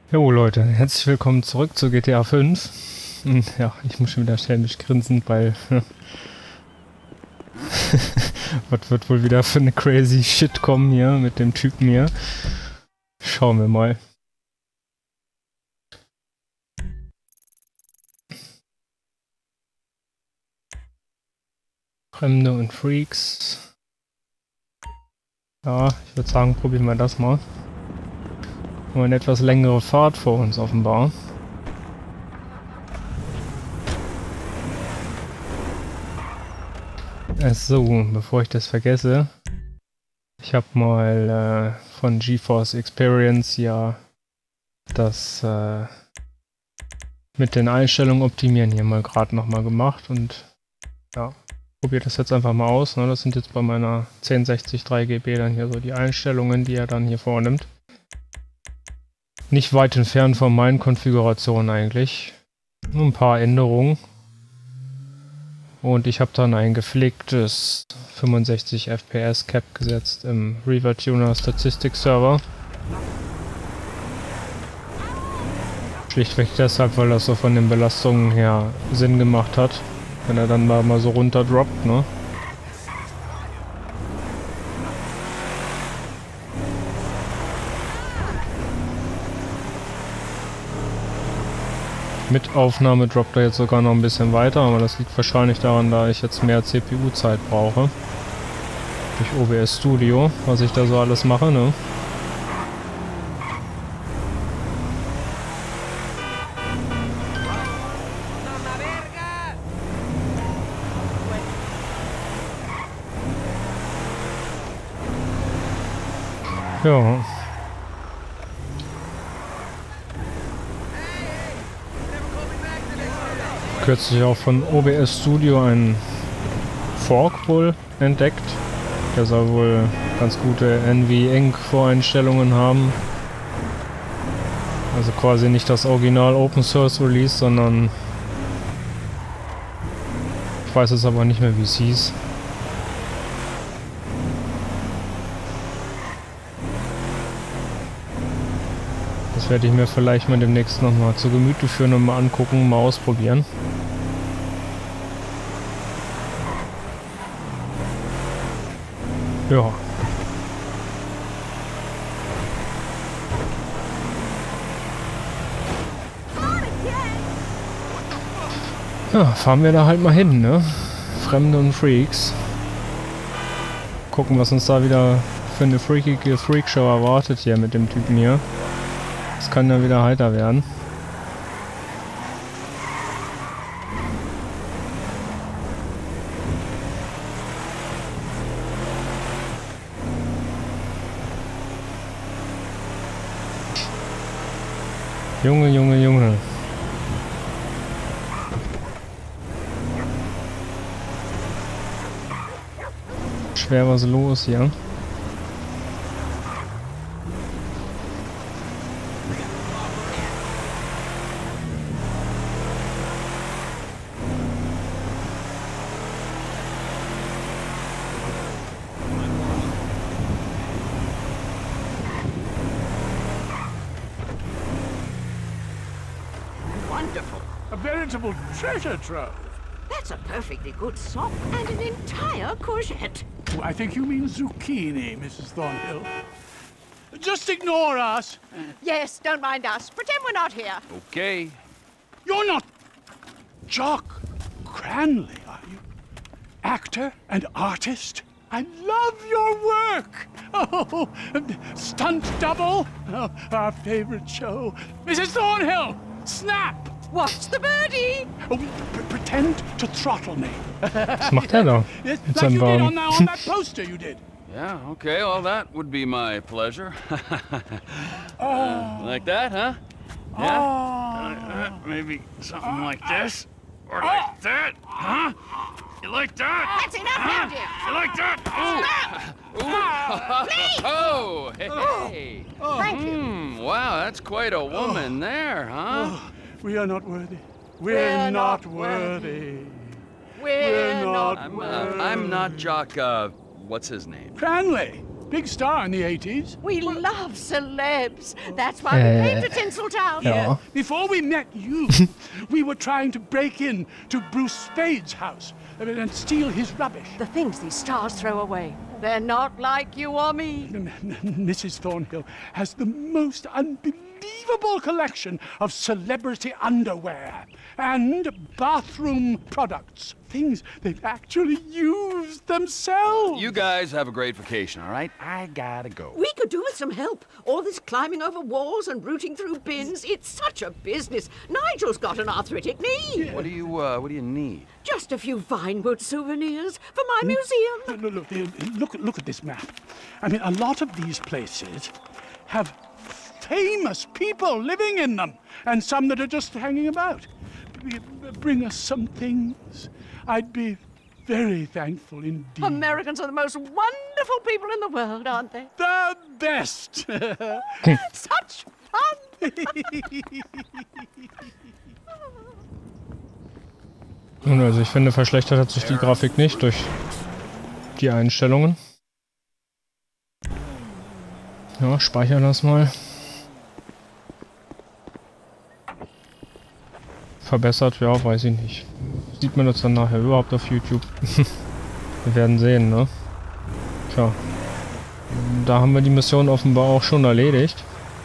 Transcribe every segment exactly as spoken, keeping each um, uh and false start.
Jo Leute, herzlich willkommen zurück zu G T A fünf. Ja, ich muss schon wieder schelmisch grinsen, weil was wird wohl wieder für eine crazy Shit kommen hier mit dem Typen hier. Schauen wir mal. Fremde und Freaks. Ja, ich würde sagen, probieren wir das mal. Nur eine etwas längere Fahrt vor uns offenbar. So, bevor ich das vergesse, ich habe mal äh, von GeForce Experience ja das äh, mit den Einstellungen optimieren hier mal gerade nochmal gemacht und ja, probiert das jetzt einfach mal aus. Ne? Das sind jetzt bei meiner zehn sechzig drei G B dann hier so die Einstellungen, die er dann hier vornimmt. Nicht weit entfernt von meinen Konfigurationen eigentlich. Nur ein paar Änderungen. Und ich habe dann ein gepflegtes fünfundsechzig F P S Cap gesetzt im RiverTuner Statistics Server. Schlichtweg deshalb, weil das so von den Belastungen her Sinn gemacht hat, wenn er dann mal, mal so runter droppt, ne? Mit Aufnahme droppt er jetzt sogar noch ein bisschen weiter, aber das liegt wahrscheinlich daran, da ich jetzt mehr C P U-Zeit brauche. Durch O B S Studio, was ich da so alles mache, ne? Ja. Kürzlich auch von O B S Studio einen Fork wohl entdeckt. Der soll wohl ganz gute N V Inc Voreinstellungen haben. Also quasi nicht das Original Open Source Release, sondern ich weiß jetzt aber nicht mehr, wie es hieß. Das werde ich mir vielleicht mal demnächst nochmal zu Gemüte führen und mal angucken, mal ausprobieren. Ja. Ja, fahren wir da halt mal hin, ne? Fremde und Freaks. Gucken, was uns da wieder für eine freakige Freakshow erwartet hier mit dem Typen hier. Das kann ja wieder heiter werden. Junge, Junge, Junge. Schwer was los hier. Wonderful. A veritable treasure trove. That's a perfectly good sop and an entire courgette. Oh, I think you mean zucchini, Missus Thornhill. Just ignore us. Yes, don't mind us. Pretend we're not here. Okay. You're not Jock Cranley, are you? Actor and artist? I love your work. Oh, stunt double. Oh, our favorite show. Missus Thornhill, snap. Watch the birdie! Oh, p pretend to throttle me. Was macht er da? Yes, Mit like seinem you did on Wagen. that, on that poster you did. Yeah, okay, well, that would be my pleasure. uh, like that, huh? Yeah? Oh. Like that, maybe something like this. Or like that, huh? You like that? That's enough, Huh? now, dear. You like that? Ooh! Ooh! Oh, hey, hey! Thank you. Hmm, wow, that's quite a woman there, huh? Oh, we are not worthy. We're, We're not, not worthy. We're, We're not not. I'm, worthy. uh, I'm not Jock, uh, what's his name? Cranley. big star in the eighties. We love celebs. That's why Uh, we came to Tinseltown. Ja. Before we met you, we were trying to break in to Bruce Spade's house and steal his rubbish. The things these stars throw away. They're not like you or me. Missus Thornhill has the most unbelievable collection of celebrity underwear and bathroom products. Things they've actually used themselves. You guys have a great vacation, all right? I gotta go. We could do with some help. All this climbing over walls and rooting through bins. It's such a business. Nigel's got an arthritic knee. What do you, uh, what do you need? Just a few Vinewood souvenirs for my museum. Look, look, look, look, look at this map. I mean, a lot of these places have famous people living in them, and some that are just hanging about. Bring us some things. I'd be very thankful indeed. Americans are the most wonderful people in the world, aren't they? The best! Such fun! Nun, also ich finde, verschlechtert hat sich die Grafik nicht durch die Einstellungen. Ja, speichern das mal. Verbessert, ja, weiß ich nicht. Sieht man das dann nachher überhaupt auf YouTube? Wir werden sehen, ne? Tja. Da haben wir die Mission offenbar auch schon erledigt.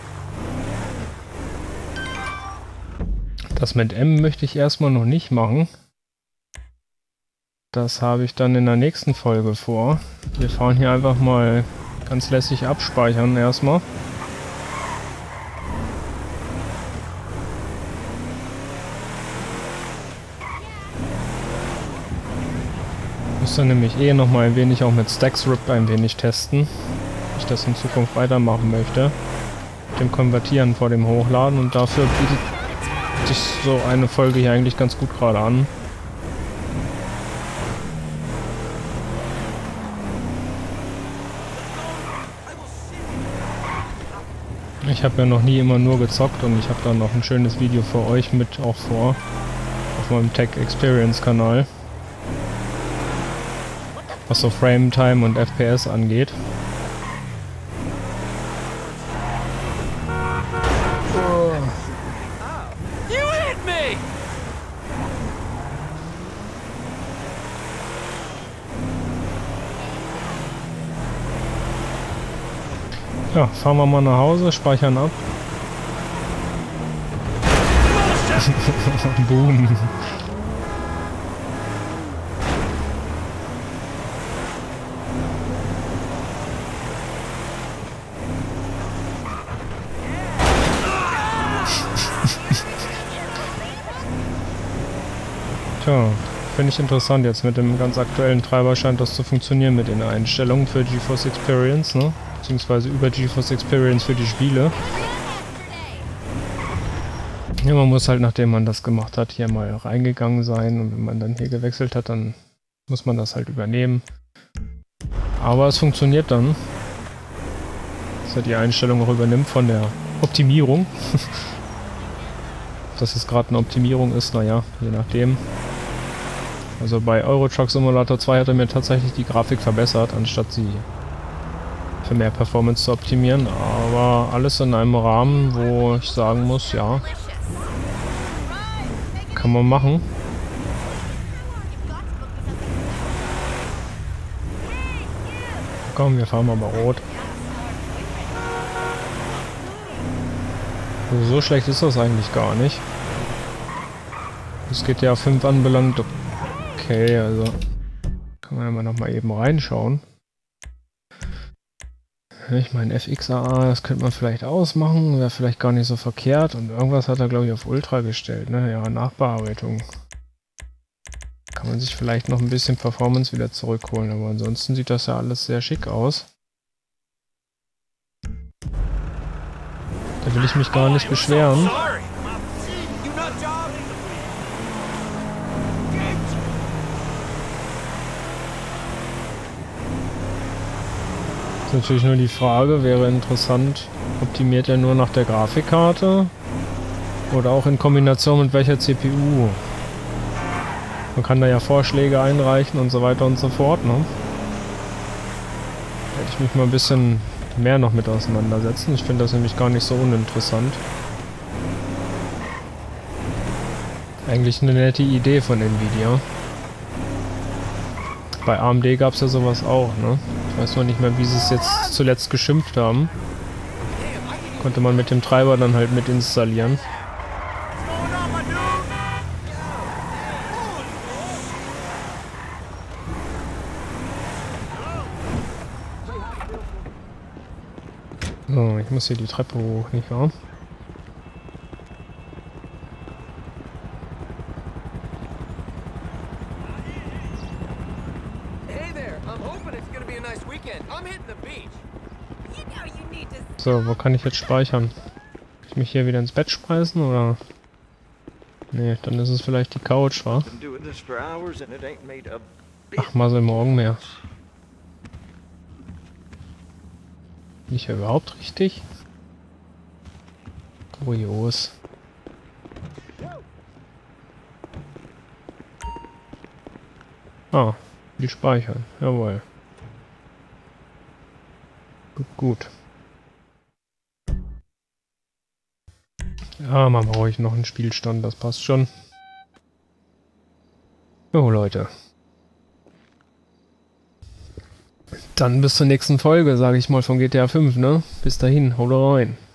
Das mit M möchte ich erstmal noch nicht machen. Das habe ich dann in der nächsten Folge vor. Wir fahren hier einfach mal ganz lässig abspeichern erstmal. Ich muss dann nämlich eh noch mal ein wenig auch mit StaxRip ein wenig testen, wie ich das in Zukunft weitermachen möchte. Mit dem Konvertieren vor dem Hochladen, und dafür bietet sich so eine Folge hier eigentlich ganz gut gerade an. Ich habe ja noch nie immer nur gezockt, und ich habe dann noch ein schönes Video für euch mit auch vor, auf meinem Tech Experience Kanal, was so Frame Time und F P S angeht. You hit me! Ja, fahren wir mal nach Hause, speichern ab. Boom. Tja, finde ich interessant. Jetzt mit dem ganz aktuellen Treiber scheint das zu funktionieren mit den Einstellungen für GeForce Experience, ne? Beziehungsweise über GeForce Experience für die Spiele. Ja, man muss halt, nachdem man das gemacht hat, hier mal reingegangen sein, und wenn man dann hier gewechselt hat, dann muss man das halt übernehmen. Aber es funktioniert dann, dass er die Einstellung auch übernimmt von der Optimierung. Dass es gerade eine Optimierung ist, naja, je nachdem. Also bei Euro Truck Simulator zwei hat er mir tatsächlich die Grafik verbessert, anstatt sie für mehr Performance zu optimieren. Aber alles in einem Rahmen, wo ich sagen muss, ja, kann man machen. Komm, wir fahren mal mal rot. Also so schlecht ist das eigentlich gar nicht. Es geht ja auf fünf anbelangt. Okay, also kann man ja mal noch mal eben reinschauen. Ich meine, F X A A, das könnte man vielleicht ausmachen, wäre vielleicht gar nicht so verkehrt. Und irgendwas hat er, glaube ich, auf Ultra gestellt, ne? Ja, Nachbearbeitung. Kann man sich vielleicht noch ein bisschen Performance wieder zurückholen, aber ansonsten sieht das ja alles sehr schick aus. Da will ich mich gar nicht beschweren. Ist natürlich nur die Frage, wäre interessant, optimiert er nur nach der Grafikkarte oder auch in Kombination mit welcher C P U? Man kann da ja Vorschläge einreichen und so weiter und so fort, ne? Hätte ich mich mal ein bisschen mehr noch mit auseinandersetzen. Ich finde das nämlich gar nicht so uninteressant. Eigentlich eine nette Idee von Nvidia. Bei A M D gab es ja sowas auch, ne? Ich weiß noch nicht mehr, wie sie es jetzt zuletzt geschimpft haben. Konnte man mit dem Treiber dann halt mit installieren. So, ich muss hier die Treppe hoch, nicht wahr? So, wo kann ich jetzt speichern? Kann ich mich hier wieder ins Bett schmeißen, oder? Nee, dann ist es vielleicht die Couch, wa? Ach, mal so morgen mehr. Bin ich ja überhaupt richtig? Kurios. Ah, die speichern. Jawohl. Gut, gut. Ja, mal brauche ich noch einen Spielstand, das passt schon. Jo, Leute. Dann bis zur nächsten Folge, sage ich mal, von G T A fünf, ne? Bis dahin, haut rein.